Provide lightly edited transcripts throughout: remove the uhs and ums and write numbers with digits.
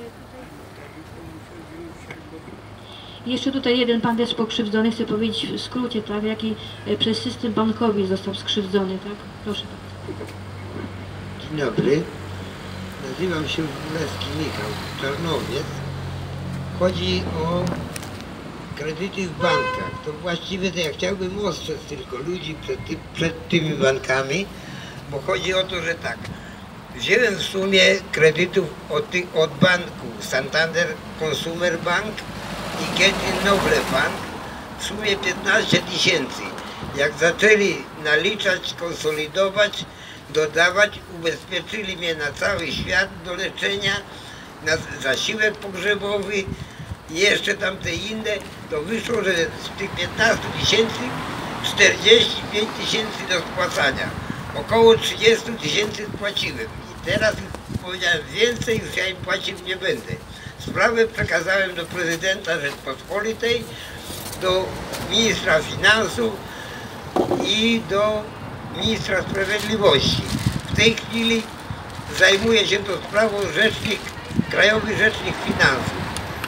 Jeszcze tutaj jeden pan też pokrzywdzony, chcę powiedzieć w skrócie, tak, jaki przez system bankowy został skrzywdzony, tak? Proszę bardzo. Dzień dobry, nazywam się Leski Michał, Czarnowiec. Chodzi o kredyty w bankach. To właściwie to ja chciałbym ostrzec tylko ludzi przed tymi bankami, bo chodzi o to, że tak, wziąłem w sumie kredytów od banku Santander Consumer Bank i Getin Noble Bank w sumie 15 000. Jak zaczęli naliczać, konsolidować, dodawać, ubezpieczyli mnie na cały świat do leczenia, na zasiłek pogrzebowy i jeszcze tamte inne, to wyszło, że z tych 15 000 45 000 do spłacania. Około 30 000 spłaciłem i teraz już powiedziałem więcej, już ja im płacić nie będę. Sprawę przekazałem do prezydenta Rzeczpospolitej, do ministra finansów i do ministra sprawiedliwości. W tej chwili zajmuje się tą sprawą Krajowy Rzecznik Finansów.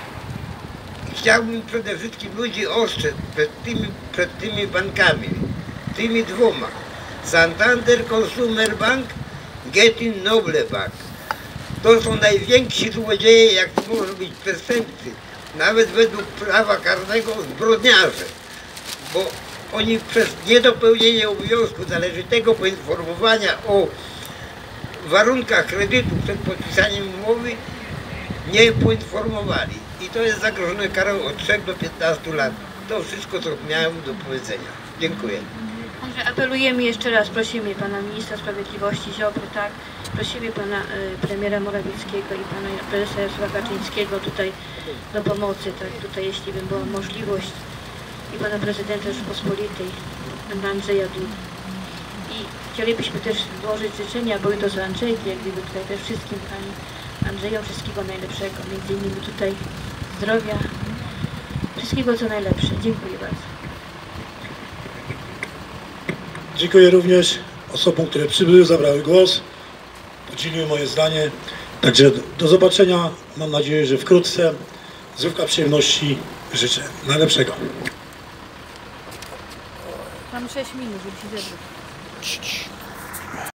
I chciałbym przede wszystkim ludzi ostrzec przed tymi bankami, tymi dwoma. Santander Consumer Bank, Getin Noble Bank. To są najwięksi złodzieje, jak to może być przestępcy. Nawet według prawa karnego zbrodniarze. Bo oni przez niedopełnienie obowiązku należytego poinformowania o warunkach kredytu przed podpisaniem umowy nie poinformowali. I to jest zagrożone karą od 3 do 15 lat. To wszystko, co miałem do powiedzenia. Dziękuję. Także apelujemy jeszcze raz, prosimy pana ministra sprawiedliwości Ziobry, tak? Prosimy pana premiera Morawieckiego i pana prezesa Jarosława Kaczyńskiego tutaj do pomocy, tak? Tutaj jeśli by była możliwość i pana prezydenta Rzeczypospolitej, pana Andrzeja Dudy. I chcielibyśmy też złożyć życzenia, bo i to z Andrzejki, jak gdyby tutaj też wszystkim pani Andrzeju wszystkiego najlepszego, między innymi tutaj zdrowia, wszystkiego co najlepsze. Dziękuję bardzo. Dziękuję również osobom, które przybyły, zabrały głos, podzieliły moje zdanie. Także do zobaczenia, mam nadzieję, że wkrótce. Zdrówka, przyjemności życzę. Najlepszego. Mam 6 minut, żeby się zebrać.